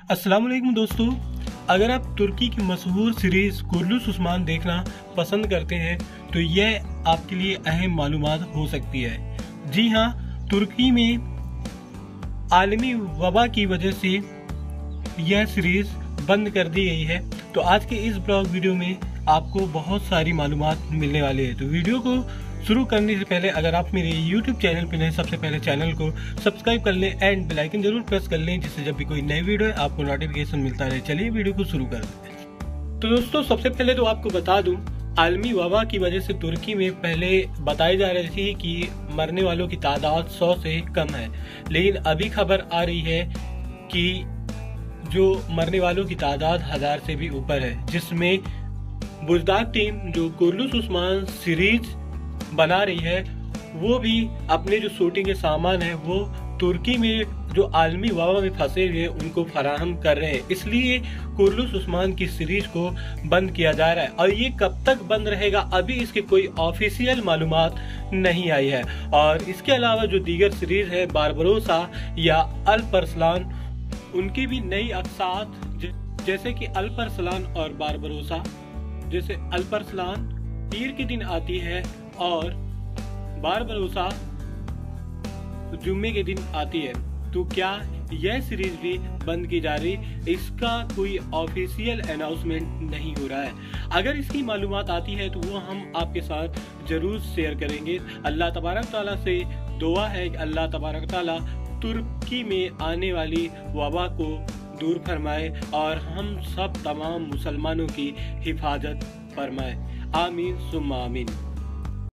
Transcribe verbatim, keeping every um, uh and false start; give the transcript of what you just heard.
अस्सलाम वालेकुम दोस्तों, अगर आप तुर्की की मशहूर सीरीज़ कुर्लुस उस्मान देखना पसंद करते हैं तो यह आपके लिए अहम मालूमात हो सकती है। जी हाँ, तुर्की में आलमी वबा की वजह से यह सीरीज़ बंद कर दी गई है। तो आज के इस ब्लॉग वीडियो में आपको बहुत सारी मालूमात मिलने वाली है। तो वीडियो को शुरू करने से पहले अगर आप मेरे यूट्यूब चैनल पर नए, सबसे पहले चैनल को सब्सक्राइब कर लें एंड बेल आइकन जरूर प्रेस कर लें, जिससे जब भी कोई नई वीडियो है आपको नोटिफिकेशन मिलता रहे। चलिए वीडियो को शुरू करते हैं। तो दोस्तों, सबसे पहले तो आपको बता दूं, आलमी वबा की वजह से तुर्की में पहले बताई जा रही थी कि मरने वालों की तादाद सौ से कम है, लेकिन अभी खबर आ रही है कि जो मरने वालों की तादाद हजार से भी ऊपर है, जिसमें बुज़दाग टीम जो कुर्लुस उस्मान सीरीज बना रही है वो भी अपने जो शूटिंग के सामान है वो तुर्की में जो आलमी वबा में फंसे हुए हैं उनको फराहम कर रहे हैं। इसलिए कुर्लुस उस्मान की सीरीज को बंद किया जा रहा है और ये कब तक बंद रहेगा अभी इसकी कोई ऑफिशियल मालूमात नहीं आई है। और इसके अलावा जो दीगर सीरीज है बारबरोसा या अल्परसलान, उनकी भी नई अक़सात जैसे कि अल्परसलान और बारबरोसा, जैसे अल्परसलान पीर के दिन आती है और बारबरोसा जुम्मे के दिन आती है। तो क्या यह सीरीज भी बंद की जा रही, इसका कोई ऑफिशियल अनाउंसमेंट नहीं हो रहा है। अगर इसकी मालूमात आती है तो वो हम आपके साथ जरूर शेयर करेंगे। अल्लाह तबारक ताला से दुआ है कि अल्लाह तबारक ताला तुर्की में आने वाली वबा को दूर फरमाए और हम सब तमाम मुसलमानों की हिफाजत फरमाए। आमीन सुम्मा आमीन।